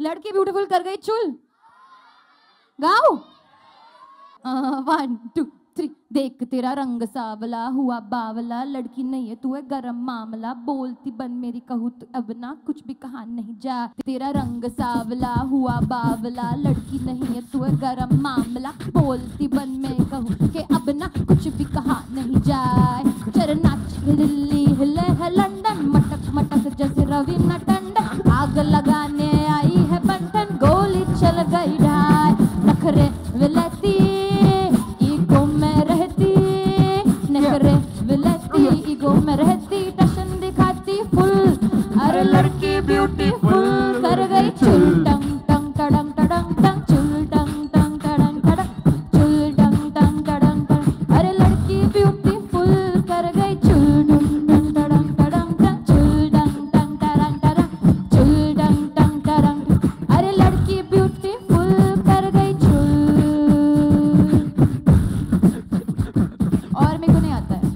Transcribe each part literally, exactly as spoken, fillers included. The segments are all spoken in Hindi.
लड़की ब्यूटीफुल कर गई चुल। गाओ वन टू थ्री। देख तेरा रंग सावला हुआ बावला, लड़की नहीं है तू है गरम मामला, बोलती बन मेरी कहूँ तो अब ना कुछ भी कहा नहीं जा। तेरा रंग सावला हुआ बावला, लड़की नहीं है तू है गरम मामला, बोलती बन मैं कहूँ कि अब ना कुछ भी कहा नहीं जाए। चर नाच दिल्ली हिले है लंदन, मटक मटक जैसे रवीना टंडन, आग लगाने आई है बंटन, गोली चल गई ढाई। नखरे विलती ईगो में रहती, नखरे विलती ईगो में रहती, टशन दिखाती फुल, अरे लड़की ब्यूटीफुल कर गई चुल। टंग टंग टडंग टडंग टंग चुल, टंग टंग टडंग टडंग चुल, टंग टंग टडंग टडंग, अरे लड़की ब्यूटीफुल कर गई चुल। टंग टडंग टडंग टंग चुल, टंग टंग टडंग टडंग चुल, टंग टंग टडंग, अरे लड़की ब्यूटीफुल कर गई चुल। और मेरे को नहीं आता है।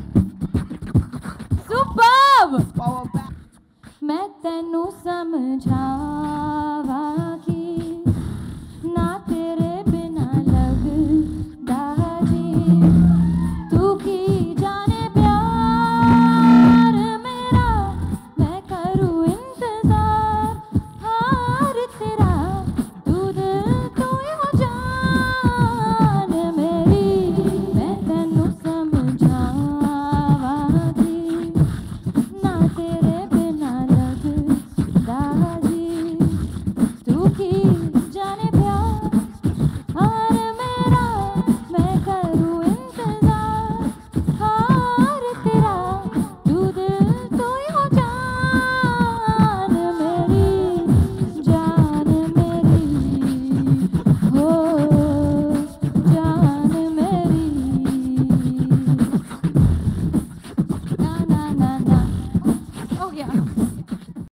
सुपर्ब। मैं तेनू समझा